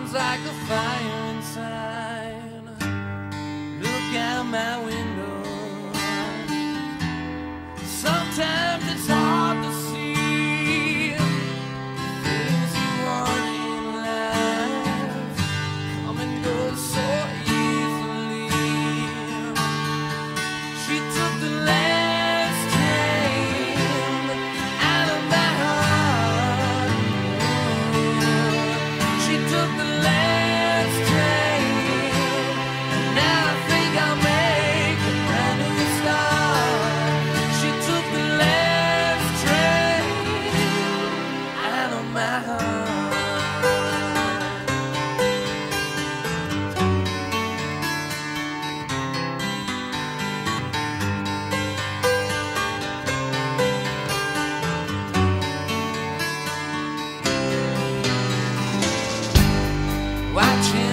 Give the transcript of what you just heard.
burns like a fire inside. Look out my window. Sometimes it's hard to see things you want in life come and go so easily. She took the last train out of my heart. She took the last train, and now I think I'll make a brand new start. She took the last train out of my heart. Watching